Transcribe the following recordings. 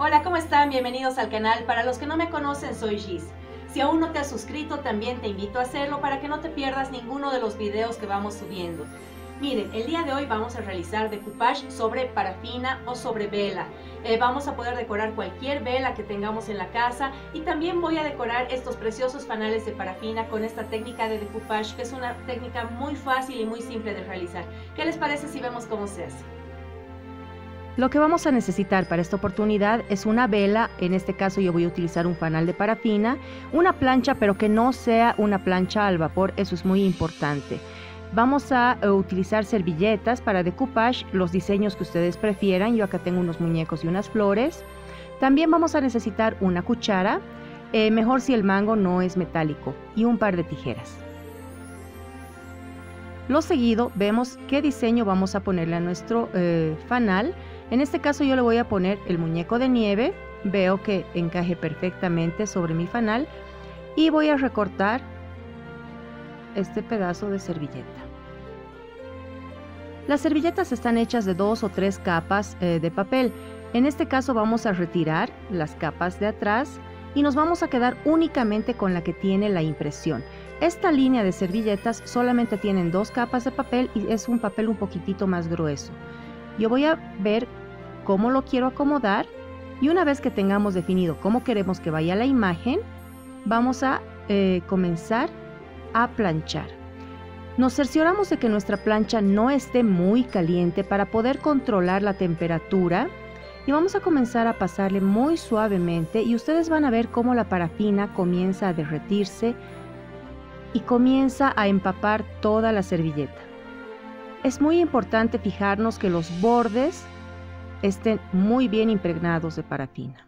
Hola, ¿cómo están? Bienvenidos al canal. Para los que no me conocen, soy Giz. Si aún no te has suscrito, también te invito a hacerlo para que no te pierdas ninguno de los videos que vamos subiendo. Miren, el día de hoy vamos a realizar decoupage sobre parafina o sobre vela. Vamos a poder decorar cualquier vela que tengamos en la casa y también voy a decorar estos preciosos fanales de parafina con esta técnica de decoupage, que es una técnica muy fácil y muy simple de realizar. ¿Qué les parece si vemos cómo se hace? Lo que vamos a necesitar para esta oportunidad es una vela. En este caso yo voy a utilizar un fanal de parafina, una plancha, pero que no sea una plancha al vapor, eso es muy importante. Vamos a utilizar servilletas para decoupage, los diseños que ustedes prefieran. Yo acá tengo unos muñecos y unas flores. También vamos a necesitar una cuchara, mejor si el mango no es metálico, y un par de tijeras. Lo seguido, vemos qué diseño vamos a ponerle a nuestro fanal. En este caso yo le voy a poner el muñeco de nieve, veo que encaje perfectamente sobre mi fanal y voy a recortar este pedazo de servilleta. Las servilletas están hechas de 2 o 3 capas de papel. En este caso vamos a retirar las capas de atrás y nos vamos a quedar únicamente con la que tiene la impresión. Esta línea de servilletas solamente tienen 2 capas de papel y es un papel un poquitito más grueso. Yo voy a ver cómo lo quiero acomodar y una vez que tengamos definido cómo queremos que vaya la imagen, vamos a comenzar a planchar. Nos cercioramos de que nuestra plancha no esté muy caliente para poder controlar la temperatura y vamos a comenzar a pasarle muy suavemente y ustedes van a ver cómo la parafina comienza a derretirse y comienza a empapar toda la servilleta. Es muy importante fijarnos que los bordes estén muy bien impregnados de parafina.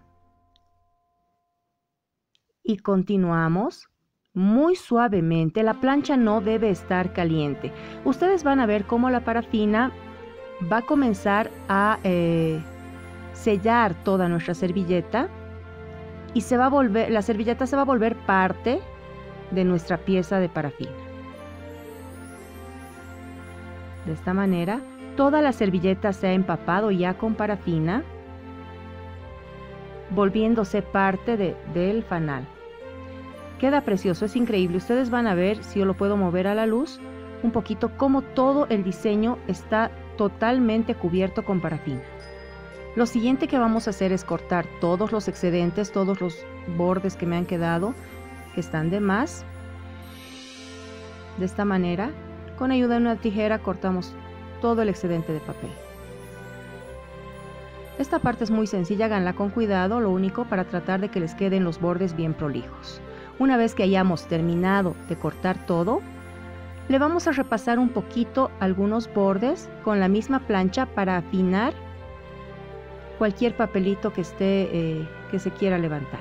Y continuamos muy suavemente. La plancha no debe estar caliente. Ustedes van a ver cómo la parafina va a comenzar a sellar toda nuestra servilleta y la servilleta se va a volver parte de nuestra pieza de parafina. De esta manera, toda la servilleta se ha empapado ya con parafina, volviéndose parte del fanal. Queda precioso, es increíble. Ustedes van a ver, si yo lo puedo mover a la luz, un poquito cómo todo el diseño está totalmente cubierto con parafina. Lo siguiente que vamos a hacer es cortar todos los excedentes, todos los bordes que me han quedado, que están de más. De esta manera, con ayuda de una tijera, cortamos todo el excedente de papel. Esta parte es muy sencilla, háganla con cuidado, lo único para tratar de que les queden los bordes bien prolijos. Una vez que hayamos terminado de cortar todo, le vamos a repasar un poquito algunos bordes con la misma plancha para afinar cualquier papelito que esté que se quiera levantar.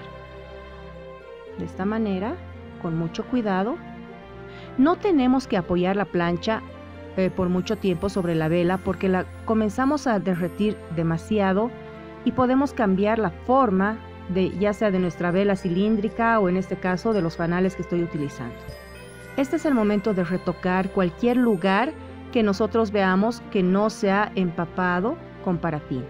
De esta manera, con mucho cuidado. No tenemos que apoyar la plancha por mucho tiempo sobre la vela porque la comenzamos a derretir demasiado y podemos cambiar la forma ya sea de nuestra vela cilíndrica o en este caso de los fanales que estoy utilizando. Este es el momento de retocar cualquier lugar que nosotros veamos que no se ha empapado con parafina.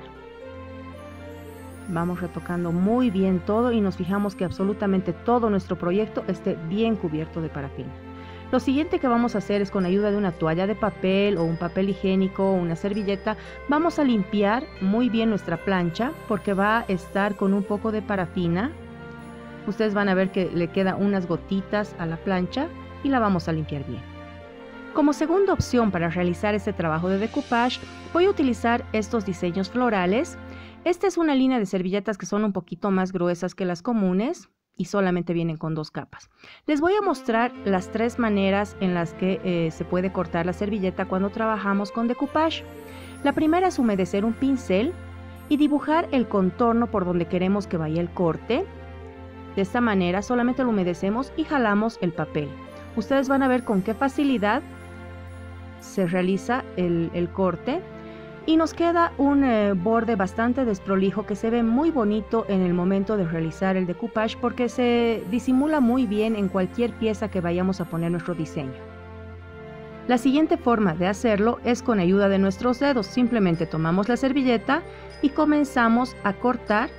Vamos retocando muy bien todo y nos fijamos que absolutamente todo nuestro proyecto esté bien cubierto de parafina. Lo siguiente que vamos a hacer es, con ayuda de una toalla de papel o un papel higiénico o una servilleta, vamos a limpiar muy bien nuestra plancha porque va a estar con un poco de parafina. Ustedes van a ver que le quedan unas gotitas a la plancha y la vamos a limpiar bien. Como segunda opción para realizar este trabajo de decoupage, voy a utilizar estos diseños florales. Esta es una línea de servilletas que son un poquito más gruesas que las comunes y solamente vienen con 2 capas. Les voy a mostrar las 3 maneras en las que se puede cortar la servilleta cuando trabajamos con decoupage. La primera es humedecer un pincel y dibujar el contorno por donde queremos que vaya el corte. De esta manera solamente lo humedecemos y jalamos el papel. Ustedes van a ver con qué facilidad se realiza el corte. Y nos queda un borde bastante desprolijo que se ve muy bonito en el momento de realizar el decoupage porque se disimula muy bien en cualquier pieza que vayamos a poner nuestro diseño. La siguiente forma de hacerlo es con ayuda de nuestros dedos. Simplemente tomamos la servilleta y comenzamos a cortar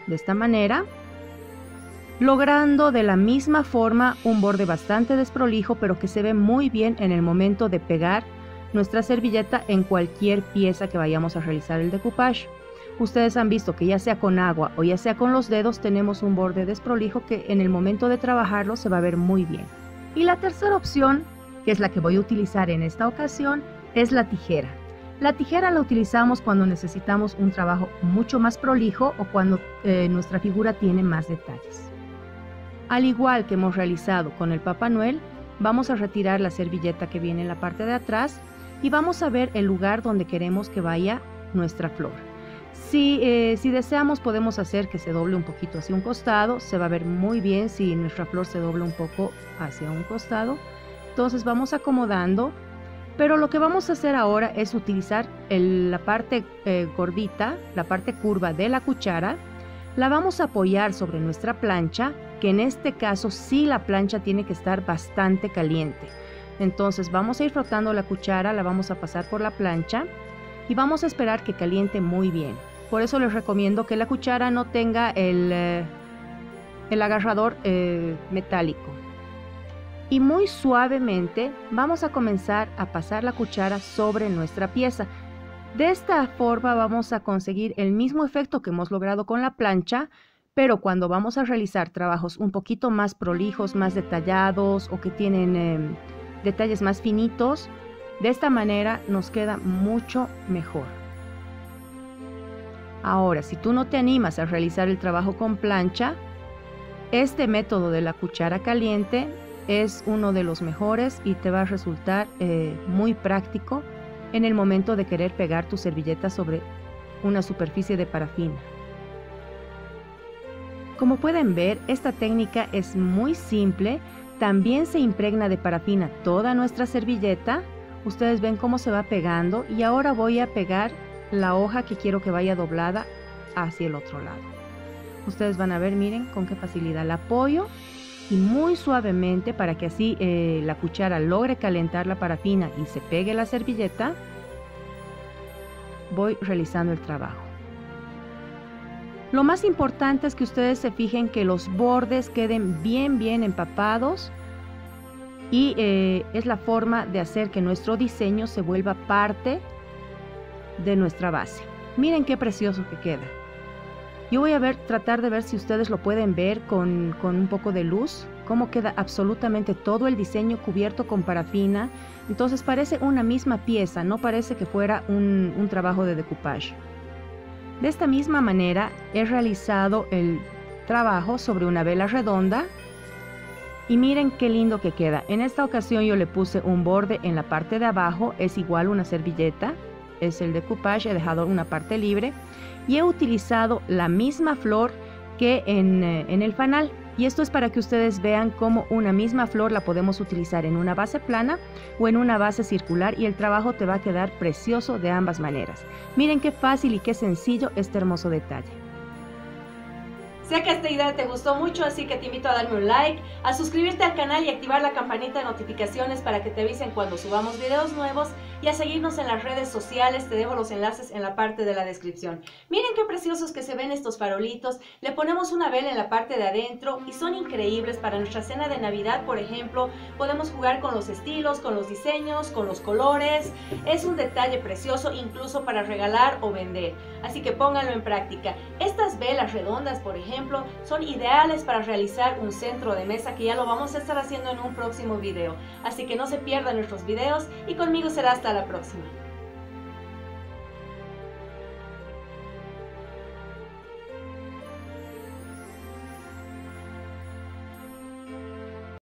de esta manera, logrando de la misma forma un borde bastante desprolijo, pero que se ve muy bien en el momento de pegar nuestra servilleta en cualquier pieza que vayamos a realizar el decoupage. Ustedes han visto que ya sea con agua o ya sea con los dedos tenemos un borde desprolijo que en el momento de trabajarlo se va a ver muy bien. Y la tercera opción, que es la que voy a utilizar en esta ocasión, es la tijera. La tijera la utilizamos cuando necesitamos un trabajo mucho más prolijo o cuando nuestra figura tiene más detalles. Al igual que hemos realizado con el Papá Noel, vamos a retirar la servilleta que viene en la parte de atrás y vamos a ver el lugar donde queremos que vaya nuestra flor. Si deseamos podemos hacer que se doble un poquito hacia un costado, se va a ver muy bien si nuestra flor se dobla un poco hacia un costado. Entonces vamos acomodando, pero lo que vamos a hacer ahora es utilizar la parte gordita, la parte curva de la cuchara, la vamos a apoyar sobre nuestra plancha, que en este caso sí la plancha tiene que estar bastante caliente. Entonces vamos a ir frotando la cuchara, la vamos a pasar por la plancha y vamos a esperar que caliente muy bien. Por eso les recomiendo que la cuchara no tenga el agarrador metálico. Y muy suavemente vamos a comenzar a pasar la cuchara sobre nuestra pieza. De esta forma vamos a conseguir el mismo efecto que hemos logrado con la plancha, pero cuando vamos a realizar trabajos un poquito más prolijos, más detallados o que tienen detalles más finitos, de esta manera nos queda mucho mejor. Ahora, si tú no te animas a realizar el trabajo con plancha, este método de la cuchara caliente es uno de los mejores y te va a resultar muy práctico en el momento de querer pegar tu servilleta sobre una superficie de parafina. Como pueden ver, esta técnica es muy simple, también se impregna de parafina toda nuestra servilleta. Ustedes ven cómo se va pegando y ahora voy a pegar la hoja que quiero que vaya doblada hacia el otro lado. Ustedes van a ver, miren con qué facilidad la apoyo y muy suavemente para que así la cuchara logre calentar la parafina y se pegue la servilleta, voy realizando el trabajo. Lo más importante es que ustedes se fijen que los bordes queden bien empapados y es la forma de hacer que nuestro diseño se vuelva parte de nuestra base. Miren qué precioso que queda. Yo voy a tratar de ver si ustedes lo pueden ver con un poco de luz, cómo queda absolutamente todo el diseño cubierto con parafina. Entonces parece una misma pieza, no parece que fuera un trabajo de decoupage. De esta misma manera he realizado el trabajo sobre una vela redonda y miren qué lindo que queda. En esta ocasión yo le puse un borde en la parte de abajo, es igual una servilleta, es el decoupage, he dejado una parte libre y he utilizado la misma flor que en el fanal. Y esto es para que ustedes vean cómo una misma flor la podemos utilizar en una base plana o en una base circular y el trabajo te va a quedar precioso de ambas maneras. Miren qué fácil y qué sencillo este hermoso detalle. Sé que esta idea te gustó mucho, así que te invito a darme un like, a suscribirte al canal y activar la campanita de notificaciones para que te avisen cuando subamos videos nuevos y a seguirnos en las redes sociales. Te dejo los enlaces en la parte de la descripción. Miren qué preciosos que se ven estos farolitos. Le ponemos una vela en la parte de adentro y son increíbles para nuestra cena de Navidad, por ejemplo. Podemos jugar con los estilos, con los diseños, con los colores. Es un detalle precioso incluso para regalar o vender. Así que pónganlo en práctica. Estas velas redondas, por ejemplo, son ideales para realizar un centro de mesa que ya lo vamos a estar haciendo en un próximo video. Así que no se pierdan nuestros videos y conmigo será hasta la próxima.